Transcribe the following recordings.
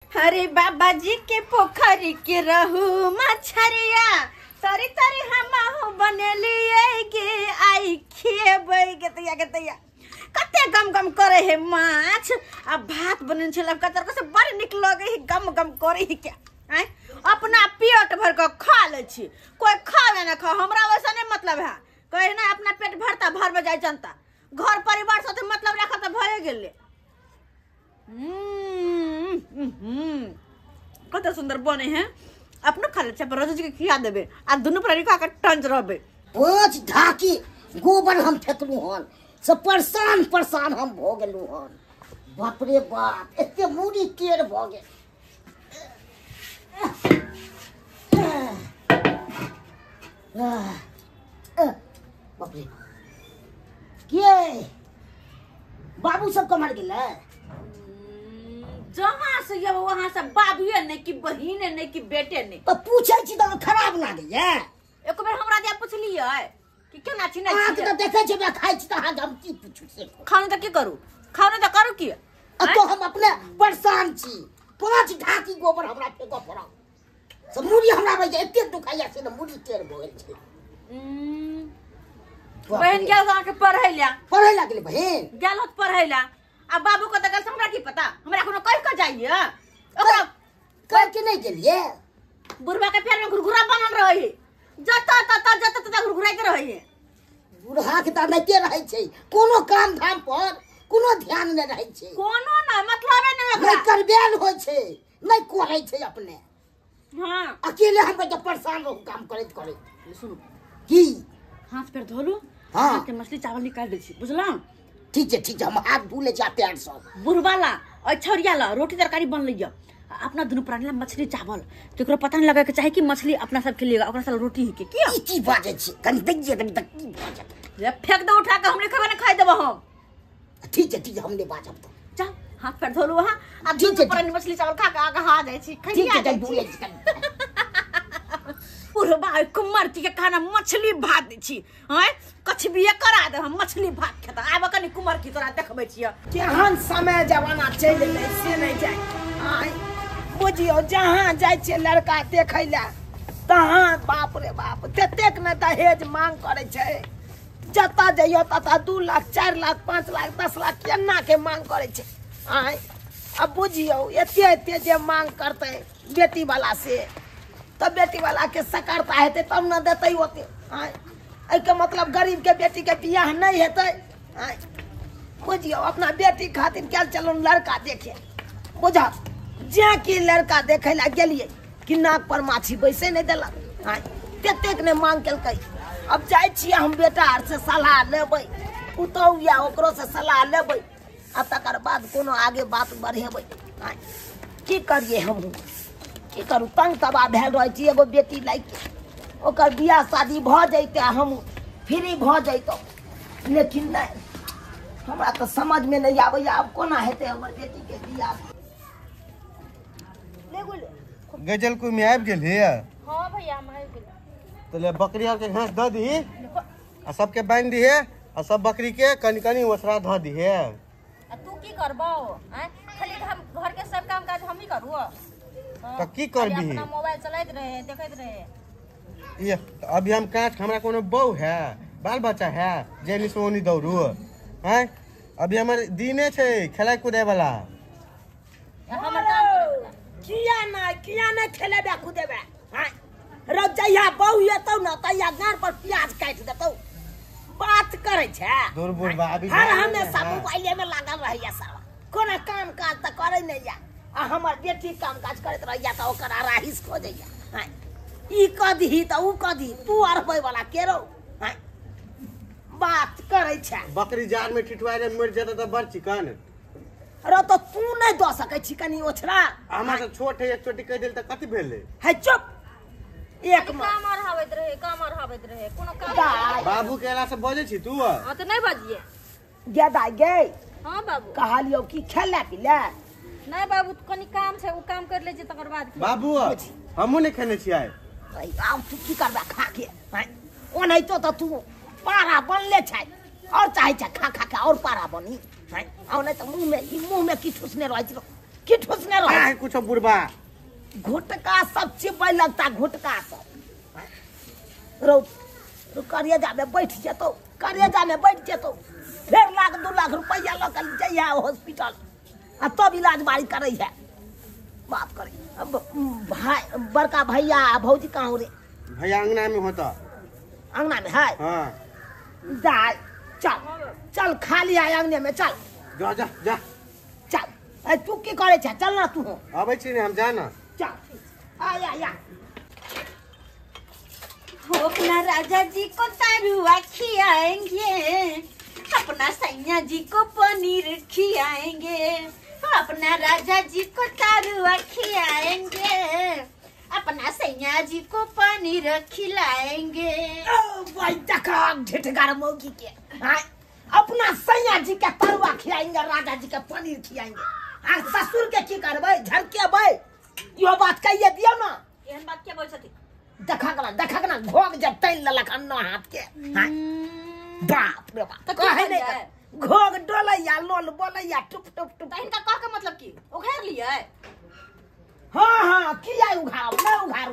अरे बाबा जी के पोखरी के रहू मछरिया तरी तरी हम बनेलिए के आई खेबै के तैया कते गम गम करे है माछ आ भात बनन छल कतर से बड़ निक लगे है गम गम करे है क्या हैं अपना पेट भर के खा ले छी कोई खावे ना खा हमरा वैसा नहीं मतलब है कहे ना अपना पेट भरता भर में जाय जनता घर परिवार साथे मतलब रखा त भए गेले कत सुंदर बने हैं अपना खा ले रोज के खिया देबे आ दुनु प्राणी खा के टंच रहबे पांच ढाकी गोबर हम फेकलू हन सब परेशान हम भ गेलू हन बाप रे बाप एते मुड़ी टेढ़ भ गेल बाप रे के बाबू सब कमर गेलै जहाँ से ये वहाँ से बाबुए नहीं कि बहिने नहीं कि बेटे नहीं तो पूछे छी त खराब लागैया एक बेर हमरा दिया पूछलिए कि केना चिन्है छी आहाँ के त देखे छै बे खाइ छी त आहाँ हम की पूछू से खाने त की करू खाने त करू की तो हम अपने परेशान छी पांच ढाकी गोबर हमरा फेक पड़ा सब मुड़ी हमरा बजे एते दुखाइया से न मुड़ी टेढ़ भ गेल छै बहन गेल वहाँ के पढ़ै ला गेलै बहन गेल होत पढ़ै ला आ बाबू को त हमरा की पता हमरा कोनो कह के जाइए ओकरा कह के नहीं गेलिए बुढ़वा के पैर में घुरघुरा बनल रहे जत घुरघुराइत रहे बुढ़ा के त नहीं रहे छै कोनो काम धाम पर कोनो ध्यान नहीं रहे छै कोनो ना मतलब नहीं करबेल होय छै नहीं कोरै छै अपने हां अकेले हम तो परेशान रहू काम करैत सुनो की हाथ पैर धोलू हां के मछली चावल निकाल दै छी बुझलौ ठीक है हम हाथ धुले जा पैर सब बुढ़वाला और छौरियाला रोटी तरकारी बन लिया अपना दुनु प्राणी ला मछली चावल तो पता नहीं लगे के चाहे कि मछली अपना सब खेलिएगा ओकरा साथ रोटी ही के की बाजे छी कनी देखिए तनी तक की बाजे ये फेंक दो उठा के हमरे खबे न खाइ देबो हम ठीक है हमने बाजब तो चल हाथ पैर धोलू वहां अब दुनु प्राणी मछली चावल खा के आगे हा जाय छी ठीक है धुले बुढ़वा कुमार के खाना मछली भात छी हैं कछ भी करा दे हम मछली भात खेता आब कनी कुमार की तोरा देखबै छियै केहन समय जमाना चल गेलै से नहीं जाय आय बुझियो जहां जाय छै लड़का देखै ला तहां बाप रे बाप ततेक न दहेज मांग करे छै जता जइयो तता 2 लाख 4 लाख 5 लाख 10 लाख केना के मांग करे छै आय अब बुझियो एते जे मांग करते बेटी वाला से तब बेटी वाला के सकरता हेते तब न देते होते आय के मतलब गरीब के बेटी के बियाह नहीं हेते आय बुझियो अपना बेटी खातिर क्या चलो लड़का देखे बुझा जे की लड़का देखे ला गेलिए कि नाक पर माछी बैसे नहीं देलक आय ततेक ने मांग केलकै अब जाय छी हम बेटा आर से सलाह लेबै पुतौ या ओकरो से सलाह लेबै आ तकर बाद कोनो आगे बात बढ़ेबै आय की करिए हम की करू तंग तबाह भेल रहे छी एगो बेटी लाइक ओकर बियाह शादी भ जैते हम फ्री भ जैतो लेकिन नहीं हमरा तो समझ में नहीं आबै अब कोना हेते हमर बेटी के बियाह ले बोले गजल को में आबि गेल हे हां भैया हम आबि गेल तो ले बकरी आर के घास द दी आ सबके बांध दी है आ सब बकरी के कनी कनी ओसरा ध दी है आ तू की करबो खाली हम घर के सब काम काज हम ही करू तो की करबी अपना मोबाइल चलाइत रहे देखैत रहे ये अभी हम काट हमरा कोनो बहू है बाल बच्चा है जे निसोनी दौड़ू हैं अभी हमर दिने छै खेलाय कूदे वाला हमर काम किया ना खेलेबे कूदेबे हैं रब जइया बहू एतौ न तइया गार पर प्याज काट देतौ बात करे छै दूर बुढ़वा अभी हर हमेशा मोबाइले में लागल रहैया साला कोनो काम काज त करे नहीं या आ हमर बेटी काम काज करत रहैया त ओकर राहिस खो जाइया हैं ई कदी त उ कदी तू अरबै वाला केरो हैं बात करे छै बकरी जार में ठिठुआय रे मर जेता त बड़ चिकन अरे तो तू नहीं द सकै छी कनी ओछरा हमरा त छोट है एक छोटी कह देल त कथि भेलै है चुप एक काम और हावत रहे कोनो काम बाबू केला से बजे छी तू हां त नहीं बजिए गेदा गे हां बाबू कहलियो कि खेला पिला नहीं बाबू कनी काम छै उ काम कर ले जे तकर बाद बाबू हमहु नहीं खेने छी आइ आउ तू की करबा खा के ओ नहीं तो तू पारा बनले छै और चाहे छै खा खा के और पारा बनी आउ नहीं तो मुंह में की ठुसने रह छी की ठुसने रहो है कुछ बुढ़बा घुटका सब चिपै लगता घुटका सब रो करेजा में बैठ जेतो करेजा में बैठ जेतो फिर लाख 2 लाख रुपया लग जाइए हॉस्पिटल आ तब इलाज बारी करे है बात करे अब भाई बड़का भैया भौजी कहाँ रे भैया अंगना में होता अंगना में है हाँ जा चल चल खा लिया अंगने में चल जा जा जा चल तू की करे छे चल ना तू अबै छी ने हम जाना चल आ अपना राजा जी को तरुआ खियाएंगे, अपना सैया जी को पनीर खियाएंगे, अपना राजा जी को तरुआ खियाएंगे, अपना सैया जी को पनीर खिलाएंगे। भाई देखा ढिठगार मौगी के अपना सैया जी के तरुआ खिलाएंगे, राजा जी के पनीर खिलाएंगे। आ ससुर के की करबै झरकेबै यो बात कहिए दियो ना। एहन बात क्या बोल सकी देखा ना घोग जब तैन ललक अन्ना हाथ के बाप रे बाप कहे नहीं घोग डोलैया लोल बोलैया टुप टुप टुप इनका कह के मतलब की उघार लिया हां किया उघार ना उघारू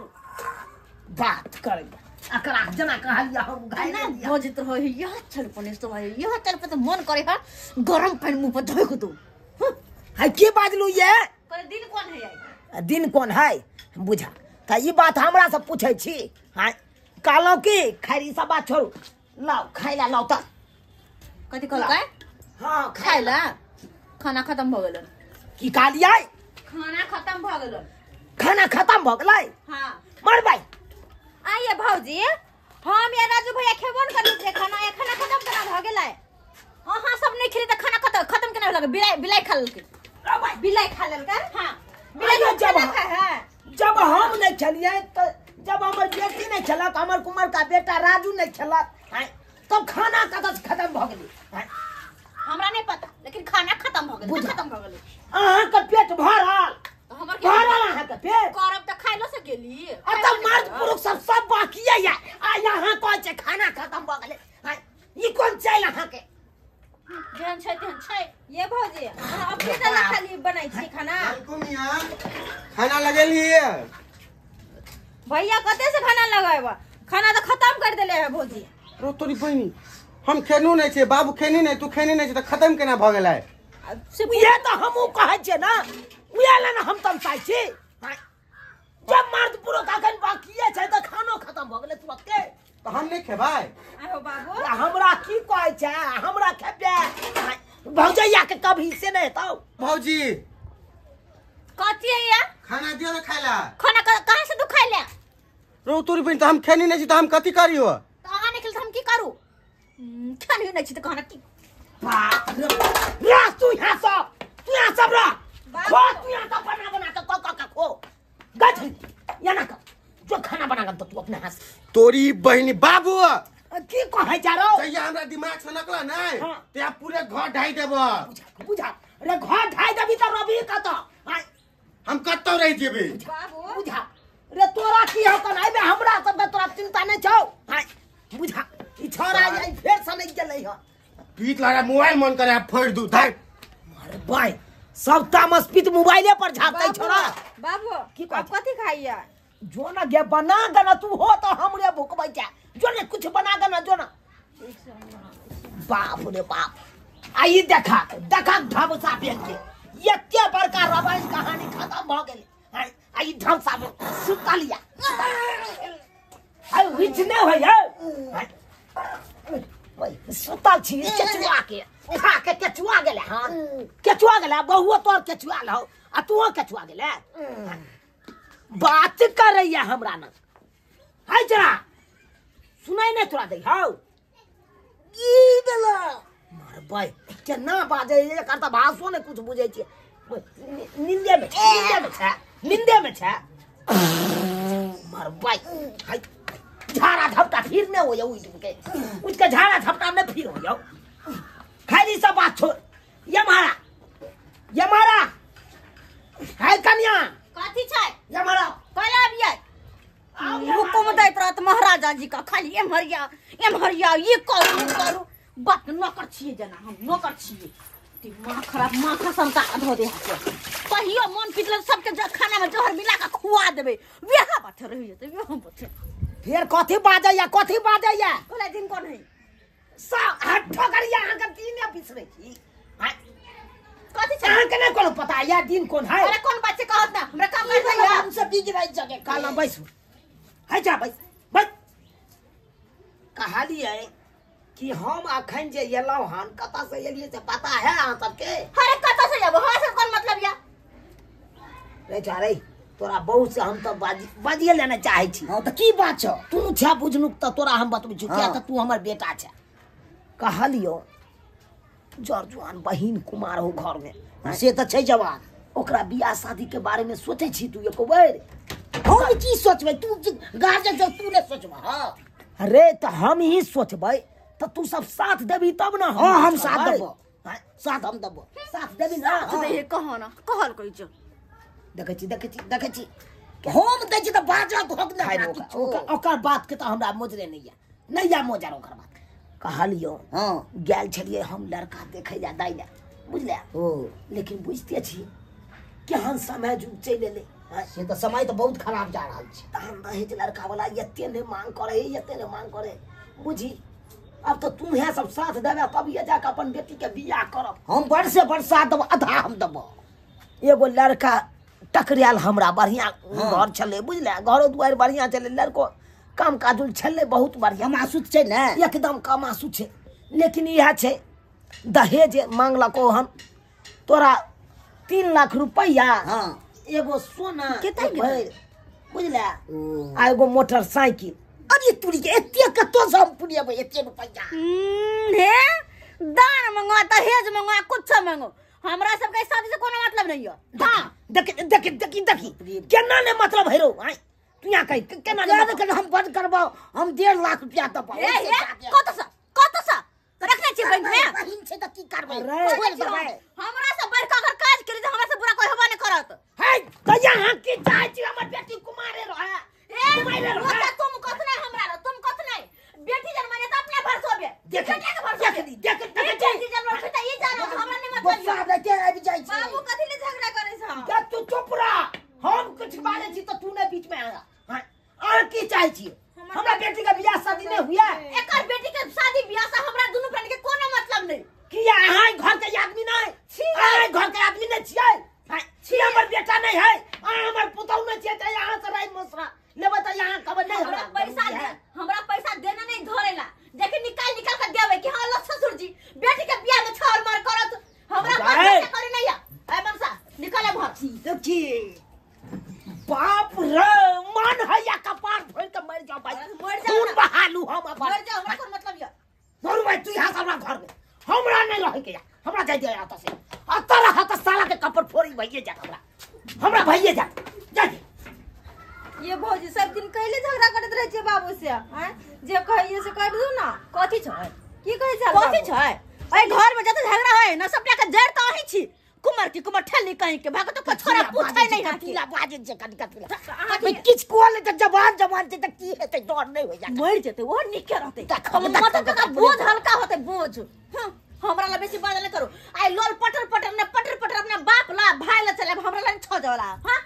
बात करेगा अकरा जना कहलिया हम उघार ना बोझत रहो यह चल पने तो भाई यह चल पे तो मन करे है गरम पानी मुंह पर धोइ दो है की बाजलू ये पर दिन कौन है यार दिन कौन है बुझा त ई बात हमरा से पूछै छी हां कहलौ की खैरी सब बात छोड़ू लाओ खाइला लाओ त कथि कहल काय हां खाइला खाना खत्म भ गेल की कहलियै खाना खत्म भ गेल खाना खत्म भ गेलै हां मर भाई आइए भौजी हम या राजू भैया खेबो न करू जे खाना खत्म केना भ गेलै अहाँ सब नहीं खेली त खाना खत्म केना भेल बिलाई खा लेलकै बिलाई खा लेलकै हां बिलाई खा है जब हम नहीं खेलिए तो जब हमार बेटी नहीं खेलक अमर कुमार का बेटा राजू नहीं खेलक तब खाना कतऽ खत्म भ गेलै हमरा नहीं पता लेकिन खाना खत्म भ गेलै खत्म भ गेलै अहाँ के पेट भरल हमर भरल अहाँ के पेट करब त खाइलो से गेली त मर्द पुरुष सब बाकी है आ यहाँ कहै छै खाना खत्म भ गेलै ई कोन चैल अहाँ के जेहन छै ये भौजी अपने दला खाली बनाई छी खाना खाना लगेलिए भैया कते से खाना लगाएबा खाना तो खत्म कर देले है भौजी रो तोरी बहिनी हम खेनू नहीं छे बाबू खेनी नहीं तू खेनी नहीं छे त खत्म केना भ गेलै ये तो हमहु कहै छै ना उयाला ना हम तम चाहै छी जब मर्द पुरुष अखन बाकी छै त खानो खत्म भ गेलै तुरंत के तो हम नहीं खेबै आहो बाबू हमरा की कहै छै हमरा खेबे भौजैया के कभी से नहीं तो भौजी कथि है या खाना दियो ना खाइला खाना कहां से तू खाइ ले रो तोरी बहिनी त हम खेनी नहीं छी त हम कथि करियो तो अहाँ निकल हम की करू खानी नहीं छी त खाना की बाप रे तू यहाँ सब रा खो तू यहाँ सब बना के खो गज यहाँ ना जो खाना बना के तू अपने हाथ तोरी बहिनी बाबू की कहै जा रो तैया हमरा दिमाग से नकला नहीं हाँ। ते पूरे घर ढाई देबो बुझा रे घर ढाई देबी त रवि कत हम कत्तो रह जेबे बाबू बुझा रे तोरा की हो कन आइबे हमरा सब के तोरा चिंता नहीं छौ बुझा ई छोरा आई फेर से नहीं गेलै ह पीत लारा मोबाइल मन करे फोड़ दू धार अरे भाई सब तामस पीत मोबाइले पर झापतै छोरा बाबू की आप कथि खाइया जो ना गे बना गना तू हो तो हमरे भूखबै जा जो ने कुछ बना गना जो ना बाप रे बाप आई देखा ढबसा बेच के एते बड़का रामायण कहानी खत्म भ गेलै आई ढबसा सुता लिया आई विच ने होय ओए सुता छी केचुआ के खा के केचुआ गेले हां केचुआ गेले बहुओ तोर केचुआ लहो आ तू केचुआ गेले बात करैया हमरा न हाय जरा सुनाई नहीं तोरा दे हौ ई देला मार भाई केना बाजे ये करता भाषो ने कुछ बुझै छी निंदे में छै मार भाई हाय झाड़ा झपटा फिर ने होय उठ के झाड़ा झपटा में फिर होय खाली सब बात छोड़ ये मारा हाय कन्या कथि छै ये मारा कला अबियै हुकुम दैत रहत महाराजा जी का खाली एमहरिया ये करू बात नौकर छिए जना हम नौकर छिए दिमाग खराब माथा संता धो दे हाथ कहियो मन पिटल सबके खाना में जहर मिला के खुआ देबे बियाह बाटे रहि जते बियाह बाटे फिर कथी बाजैया ओला दिन कोन है सा हट ठोकरिया अहाँ के दिन बिसरै छी कथी छै अहाँ के नहीं कोनो पता या दिन कोन है अरे कोन बात छै कहत ना हमरा काम कर दैया हम सब बीज रही जगह काला बैसू है जा बैस कहलिए कि हम अखन जे एलौ हन कता से एलिए से पता है अहाँ सबके अरे कत से जाबो हमरा से कोन मतलब या रे जा रे तोरा बहुत से हम तो बाजिए लेना चाहे छी हां त की बात छ तू छा बुझनुक त तोरा हम बतबै छी क्या त तू हमर बेटा छ कहलियो जरजुआन बहिन कुमार हो घर में से त छै जवान ओकरा बियाह शादी के बारे में सोचे छी तू एको बेर हम की सोचबै तू गार्जियन जब तू ने सोचबा हां अरे त हम ही सोचबै त तू सब साथ देबी तब ना हम साथ देबो साथ हम देबो साथ देबी ना ये कहो ना कहल कोई छ देखै छी हम दै छी त बाजा धोक ना ओकर बात के त हमरा मोजरे नहीं या मोजर ओकर बात कहलियो हां गेल छलिए हम लड़का देखै जा दाई ले बुझले ओ लेकिन बुझते छी केहन समय जुग चलि एले से त समय त बहुत खराब जा रहल छै त हम रहे जे लड़का वाला एते ने मांग करे बुझी अब तो तू है सब साथ देबे तब ये जाके अपन बेटी के बियाह करब हम बड़ से बड़ साथ देब आधा हम देब एगो लड़का टकराल हमरा बढ़िया घर छले बुझले घरो दुआर बढ़िया चले लड़को काम काजुल छले बहुत बढ़िया मासूत छै ने एकदम कमासू छै लेकिन यह छै दहेज मांगलको हम तोरा 3 लाख रुपया हां एगो सोना केते भर बुझले आ एगो मोटरसाइकिल अरे तुरी के एते कतो से हम पुनिया एते रुपया हे दान मंगवा दहेज मंगवा कुछ मंगो हमरा सब के शादी से कोनो मतलब नहीं है हां देखी केना ने मतलब है रो तू यहां कह केना ने हम बंद करबो हम 1.5 लाख रुपया त पाबो कत सा रखने छी बैंक में बहिन छै त की करबै हमरा से बड़का अगर काज करी त हमरा से बुरा कोई होबा नहीं करत है त यहां की चाहे छी हमर बेटी कुमारे रहे कुमारे रहे तुम कत नहीं हमरा तुम कत नहीं बेटी जन माने त अपने भर सोबे देख बेटी जन माने त ई जानो हमरा नहीं मतलब बच्चा बेटे आबि जाय छै बाबू कथि ले झगड़ा करे छ क्या तू चुप रह हम कुछ बारे छी त तू ने बीच में आया हां और की चाहे छी हमरा बेटी का बियाह शादी नहीं हुआ एकर बेटी के शादी बियाह से हमरा दोनों फ्रेंड के कोनो मतलब नहीं किया अहाँ घर के आदमी नहीं अहाँ घर के आदमी नहीं छियै छी हमर बेटा नहीं है अहाँ हमर पुतौ नहीं छियै त यहां से राय मसरा लेबे त यहां खबर नहीं हमरा पैसा देना नहीं धरेला देखि निकाल के देबे कि हां लो ससुर जी बेटी के बियाह में छाल मार करत हमरा पैसा करे नहीं है मनसा निकाले भर देखी बाप रे मन है या कपार फोड़ के मर जाओ भाई खून बहालू हम अपन मर जा हमरा कोन मतलब या बोल भाई तू यहां हमरा घर में हमरा नहीं रहे के हमरा जाय दे आता से अतर हाथ साला के कपड़ फोड़ी भइए जा हमरा भइए जा ये भौजी सब दिन कहले झगड़ा करत रहे छे बाबू से हैं जे कहिए से कर दू ना कथि छै की कहै छै कथि छै ए घर में जत झगड़ा होय ना सबटा के जड़ त अही छी कुमार ठल्ली कहीं के भाग तो छोरा पूछै नहीं हकीला बाजे जे कटकला किछ कोल त जवान छै त की हेतै डर नहीं हो जा मर जेते वो निके रहते मतलब का बोझ हल्का होते बोझ हमरा ला बेसी बात नहीं करो आई लोल पटर अपना बाप ला भाई ला चले हमरा ला छ जाला हां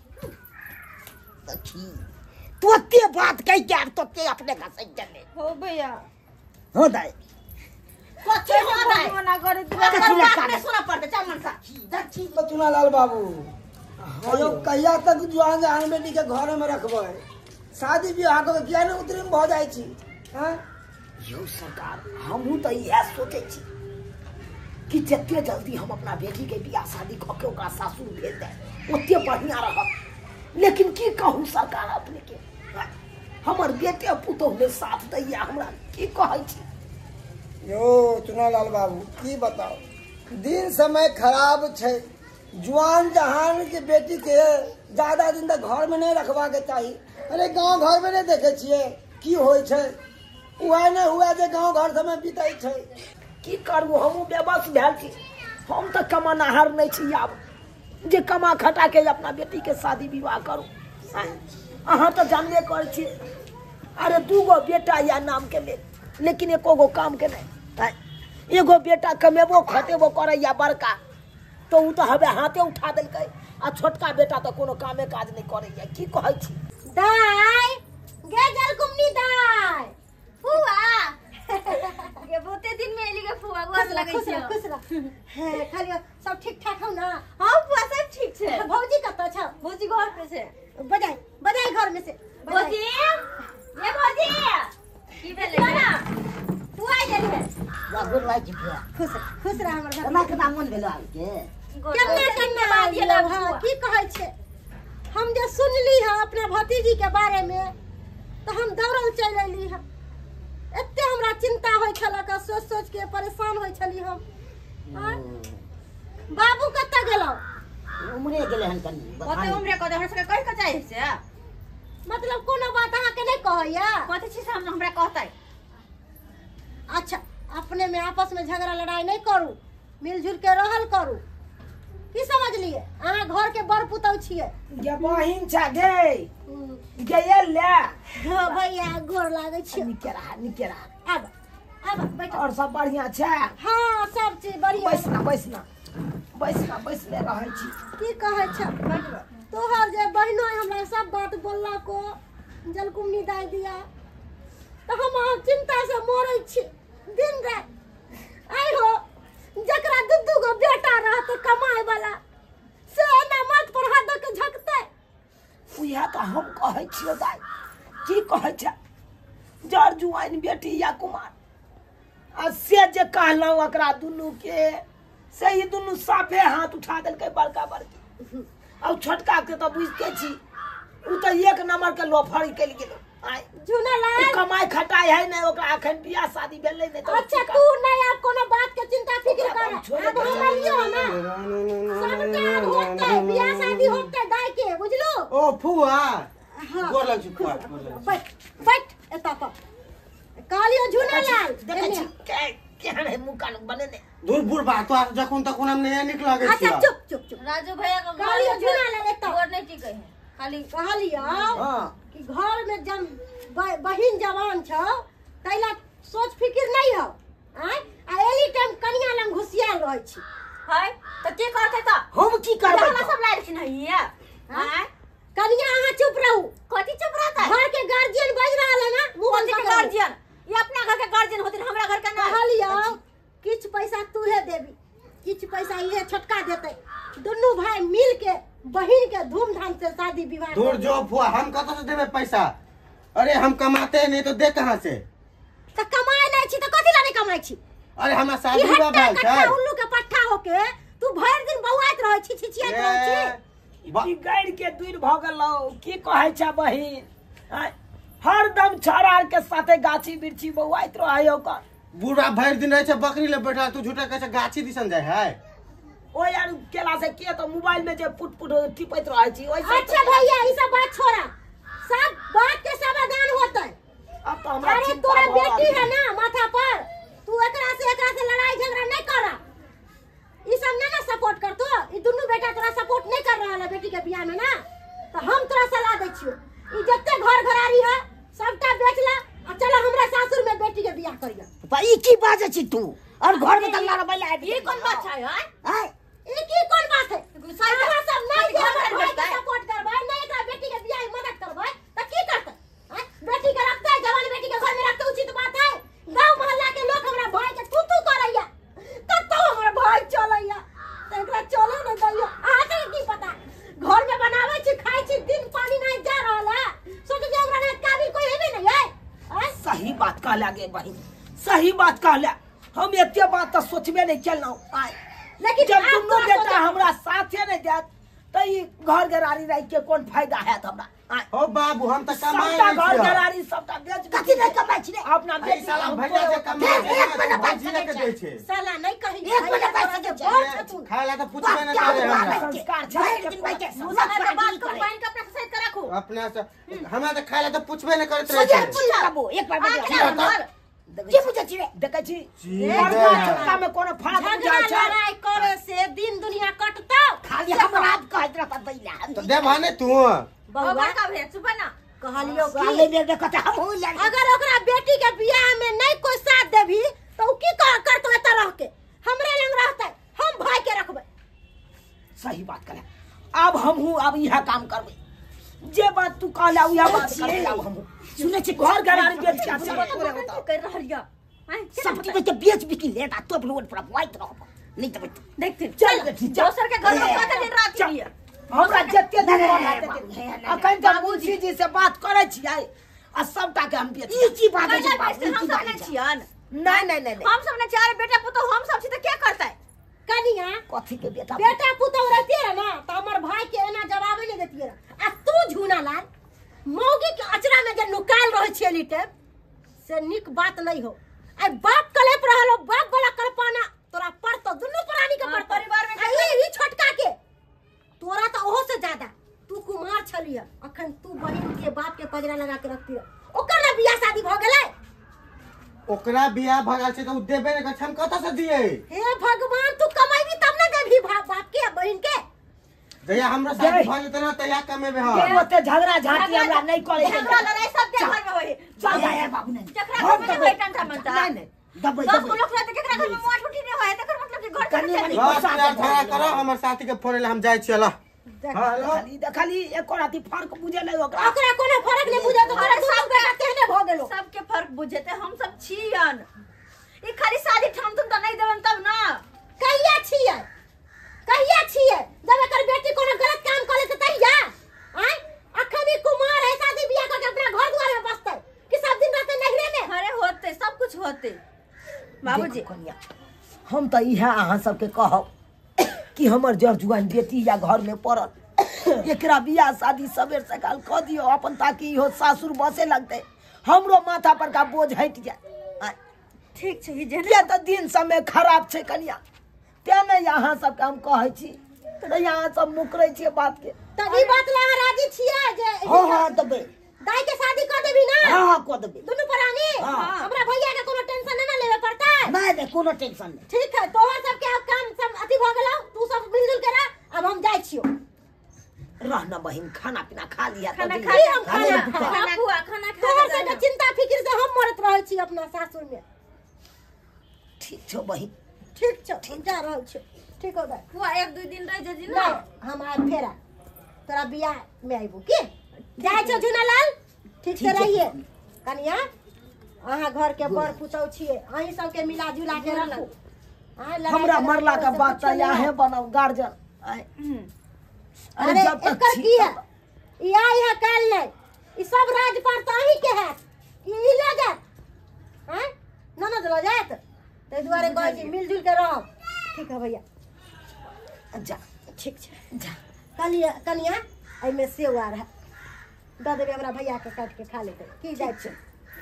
देखी तू ते बात कह के तो के अपने का सही जाने हो भैया हो दाई कथि हो दाई मना करे बात नहीं सुना पड़ते चमन सा देखी तो चुनालाल बाबू अयो कहिया तक जवान जहान बेटी के घर में रखबै शादी ब्याह को किया न उतरी में भ जाय छी हां यो सरकार हमहू त यह सोचे छी कि जत्ते जल्दी हम अपना बेटी के बियाह शादी क के ओकरा सासुर भेज दे ओते बढ़िया रहत लेकिन की कहूं सरकार अपने के हमर बेटे पुतोह में साथ दैया हमरा की कहै छी यो चुनालाल बाबू की बताओ दिन समय खराब छै जवान जहान के बेटी के ज्यादा दिन तक घर में नहीं रखवा के चाहिए अरे गांव घर में नहीं देखे छिए की होय छै उहे ने हुआ जे गांव घर समय बीतै छै की करू हमहू बेबस भेल छी हम त कमानाहार नहीं छी आब जे कमा खटा के अपना बेटी के शादी विवाह करू अहाँ तो जानबे कर छी अरे 2 गो बेटा या नाम के लेकिन एको गो काम के नहीं एगो बेटा कमेबो खटेबो करे या बड़का तो उ तो हवे हाथे उठा देलकै आ छोटका बेटा तो कोनो कामे काज नहीं करैया की कहै छी दाई गे जलकुमनी दाई फुआ गे बहुते दिन में एली गे फुआ गोस लगै छै खुश रह है खाली सब ठीक ठाक हो ना हां फुआ सब ठीक छै भौजी कतऽ छ भौजी घर पे छै बजाई बजाई घर में से भौजी ये भौजी की भेलै ना फुआ गेली है गुड नाइट फुआ खुश रह हमर घर हमरा के मन भेलो आइ के केतना बात ये हां की कहै छै हम जे सुनली है अपना भतीजी के बारे में तो हम दौड़ल चल एली है एते हमरा चिंता होय छला का सोच सोच के परेशान होय छली हम बाबू कत्ता गेलो उमरे गेले हन कनी कते उमरे कते हमरा सबके कहि के चाहि से मतलब कोनो बात अहाँ के नहीं कहैया कथि छी हम हमरा कहतै अच्छा अपने में आपस में झगड़ा लड़ाई नहीं करू मिलजुल के रहल करू की समझलिए अहाँ घर के बड़ पुतौ छियै गे बहिन छ गे गे ले हां भैया गोर लागै छै निकेरा अब बैठ और सब बढ़िया छै हां सब चीज बढ़िया बैसले रहै छी की कहै छ तोहर जे बहिनो हमरा सब बात बोलला को जलकुमनी दाई दिया तो हम चिंता से मरै छी दिन रात आई हो जकरा दुद्दू गो बेटा रहत कमाए वाला से ना मत पर हाथ के झकते उहे तो हम कहै छियै दाई की कहै छै जर जुआइन बेटी या कुमार आ से जे कहलौ ओकरा दुनू के से ही दुनू साफे हाथ उठा देलकै बड़का बड़की और छोटका के तो बुझते छी उ तो एक नंबर के लोफड़ी कल गेलो आय झुनालाल कमाई खटाई है नहीं ओकरा अखन बियाह शादी भेलै नहीं तो अच्छा तू नहीं अब कोनो बात के चिंता फिक्र कर अब हम लियो ना सबटा होते बियाह शादी होते दाई के बुझलो ओ फुआ हां गोर लग छी फुआ गोर लग बैठ एता पर कालियो झुनालाल देखै छी केहन है मुंह कान बनेने दूर बुढ़ बात तो जखन तखन हम नहीं निक लागे छी अच्छा चुप राजू भैया को कालियो झुनालाल एता गोर नहीं टिके है खाली कहलियो हां कि घर में जब बहिन जवान छ तैला सोच फिकिर नहीं हो आ एनी टाइम कनिया लंग घुसियाल रहै छी है तो की करते तो हम की करबै हमरा सब लाइल छी नहीं है हैं कनिया अहाँ चुप रहू कथि चुप रहता है घर के गार्जियन बज रहल है ना कौन के गार्जियन ये अपना घर के गार्जियन होती हमरा घर का ना कहलियो किछ पैसा तूहे देबी किछ पैसा ये छोटका देते दोनों भाई मिल के बहिन के धूमधाम से शादी विवाह दूर जो फुआ हम कत से देबे पैसा अरे हम कमाते नहीं तो दे कहां से तो कमाए नहीं छी तो कथि ला नहीं कमाई छी अरे हमरा शादी विवाह भेल छै उल्लू के पट्ठा होके तू भर दिन बौआइत रहै छी छिछियाइत रहै छी बिगड़ के दूर भ गेलौ की कहै छ बहिन हरदम छौड़ा के साथे गाछी बिरछी बौआइत रहै ओकर बूढ़ा भर दिन रहे छै बकरी ले बैठा तू झूठा कहे छै गाछी दिसन जाय है ओ यार केला से के तो मोबाइल में जे पुट टिपैत रहै छी ओइ अच्छा भैया ई सब बात छोड़ा सब बात के समाधान होतै अब तो हमरा अरे तोरा बेटी है ना माथा पर तू एकरा से लड़ाई झगड़ा नहीं करा ई सब ना सपोर्ट करतो ई दुनू बेटा तोरा सपोर्ट नहीं कर रहल है बेटी के बियाह में ना तो हम तोरा सलाह दै छियो ई जत्ते घर घरारी है सबटा बेच ला आ चला हमरा सासुर में बेटी के बियाह करिया तो ई की बाजे छी तू और घर में तल्ला रे बैला ये कौन बात है हाय ई की कोन बात है सारा सब नहीं घर घर में में सपोर्ट करबै नहीं एकरा बेटी के बियाह में मदद करबै त की करतै बेटी के रखते जवान बेटी के घर में रखते उचित बात है गांव मोहल्ला के लोग हमरा भाई के तू करैया कतो हमरा भाई चलैया त एकरा चले न दैयो अहाँ के की पता घर में बनावे छी खाइ छी दिन पानी नहीं जा रहल है सोच जे हमरा ने काबिल कोई हेबे नहीं है सही बात कहला गे बहिन सही बात कहला हम एते बात तो सोचबे नहीं केलौ आय लेकिन जब दुनू बेटा हमरा साथे नहीं जात त ई घर घरारी रह के कोन फायदा हैत हमरा आय ओ बाबू हम त कमाए सबटा नहीं घर छी घरारी सबटा बेच कथि नहीं कमाई छी रे अपना अरे बेटी साला भैया से कमाए भजिया के दे छै साला नहीं कही एक मिनट पैसा दे खाए ला तो पूछबे ना करे हमरा संस्कार छै मुसा के बात को बाइन के अपना सहित के रखो अपना से हमरा तो खाए ला तो पूछबे ना करत रहे छै बाबू एक बार घर जे बुझे छी रे देखै छी बड़का छोटका में कोनो फर्क झगड़ा बुझाय छै लड़ाई करे से दिन दुनिया कटता खाली हमरा हाथ कहत रहत बैला तो दे भाने तू बउआ का भेज सुबह ना कहलियो साले ने देखत हम अगर ओकरा बेटी के बियाह में नहीं कोई साथ देभी तो उ की करतो एता रह के हमरे लंग रहते हम भाई के रखबे सही बात करे अब हमहू अब यह काम करबे जे बात तू कहला उया बात करबे अब हमहू सुने छी घर घरारी बेच के सब तोरे होता कर रहलिया सब चीज के बेच बिकी लेता तो रोड पर वाइट रह नहीं तो देखते चल बेटी दोसर के घर में कत दिन रात लिए हमरा जत्ते दिन अखन त मुंशी जी से बात करे छियै आ सबटा के हम बेच ई की बात है हम सब नहीं छियन नहीं हम सब ने चार बेटा पुतो हम सब छी त क्या करतै कनिया कथी के बेटा बेटा पुतौ रहती है ना तो हमर भाई के एना जवाब नहीं देती है आ तू झूना लाल मौगी के अचरा में जे नुकाल रहे छे लीटे से निक बात नहीं हो आ बाप कलेप रहलो बाप वाला कल्पना तोरा पर तो दुनु प्राणी के पर परिवार में ई छोटका के तोरा तो ओहो से ज्यादा तू कुमार छलिया अखन तू बहिन के बाप के पजरा लगा के रखती है ओकर ना बियाह शादी भ गेलै ओकरा बियाह भगाल छै त उ देबे ने हम कत से दिए हे भगवान तू कमाईबी तब ना देबी बाप के बहिन के जया हमरा शादी भ जेते ना तया कमेबे हम ओते झगड़ा झाटी हमरा नहीं करे झगड़ा लड़ाई सब के घर में होई चल जाए बाबू नहीं जकरा घर में बैठन था मनता नहीं दबे सब लोग रहते केकरा घर में मोट उठी नहीं होय तकर मतलब कि घर कन्या चली बस यार झगड़ा करो हमर साथी के फोन ले हम जाय छियै ला देखली एक राती फर्क बुझे नहीं ओकरा ओकरा कोनो फर्क नहीं बुझा तो तोरा सब बेटा तेहने भ गेलो सबके फर्क बुझेते हम सब छियन ई खाली शादी ठाम तुम त नहीं देवन तब ना कहिया छिए जब एकर बेटी कोनो गलत काम करे त तहिया हैं अखन ई कुमार है शादी बियाह करके अपना घर द्वार में बसतै कि सब दिन रहते नहरे में अरे होते सब कुछ होते बाबूजी कन्या हम तो इहा अहाँ सबके कहब कि हमर जर जुआन बेटी या घर में पड़ल एकरा बियाह शादी सबेर सकाल क दियो अपन ताकि इहो सासुर बसे लगते हमरो माथा पर का बोझ हट जाए ठीक छै ई जेना ये तो दिन समय खराब छै कन्या ते ने यहाँ सब हम कहै छी त यहाँ सब मुकरै छियै बात के तब ई बात ला राजी छिए जे हां दबे दाई के शादी कर देबी ना हां क देबे दुनु प्राणी हमरा भैया के कोनो टेंशन ना लेवे पड़ता नहीं कोनो टेंशन नहीं ठीक है तोहर सब के काम सब अति भ गेलौ तू सब मिलजुल के रह अब हम जाय छियो रहना बहिन खाना पीना खा लिया खाना तो खा दिया। हम खाना बुआ खाना खा तोहर सब के चिंता फिक्र से हम मरत रहै छी अपना सासुर में ठीक छो बहिन ठीक छ जा रहल छी ठीक हो गए बुआ एक दू दिन रह जजी ना नहीं हम आए फेरा तोरा बियाह में आइबू की जाय छ झुनालाल ठीक से रहिए कनिया अहाँ घर के बड़ पुतौ छिए अहीं सब के मिला जुला के रखू हमरा मरला के बात त याहे बनाओ गार्जियन अरे एकर की है ई आई है काल नहीं ई सब राज पर तो अहीं के है ई ले जात हैं ननद ले जात ते दुआरे कहै छी मिलजुल के रहो ठीक है भैया जा ठीक छै जा कनिया कनिया एहि में सेव आ रहा द देबे हमरा भैया के काट के खा लेते की जाय छै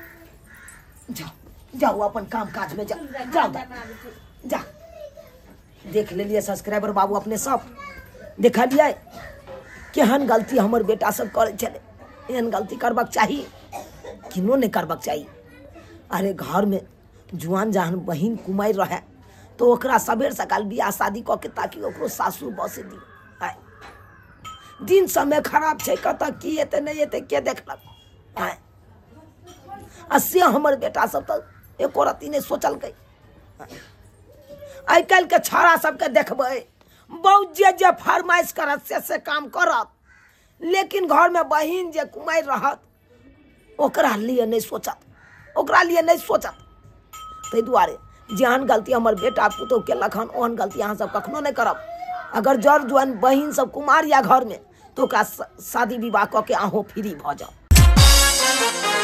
जाओ जाओ अपन काम काज में जाओ जाओ जा देख लेलिए सब्सक्राइबर बाबू अपने सब देखा लिया केहन गलती हमर बेटा सब करे चले एहन गलती करबाक चाहिए किनो नहीं करबाक चाहिए अरे घर में जुआन जहन बहिन कुमार रहे तो ओकरा सबेर सकाल बियाह शादी क के ताकि ओकरो सासुर बसे दी आय दिन समय खराब छै कत की एते नहीं एते के देखलक आय से हमर बेटा सब तो एको रत्ती नहीं सोचल गई आई कल के छौड़ा सबके देखबै बहुत जे फरमाइश करत से काम करत लेकिन घर में बहिन जे कुमार रहत ओकरा लिए नहीं सोचत ताहि दुआरे जेहन गलती हमर बेटा पुतौ केलक हन ओहन गलती अहाँ सब कखनो नहीं करब अगर जर जुआन बहिन सब कुमार या घर में तो ओकरा शादी विवाह क के अहों फ्री भ जाओ।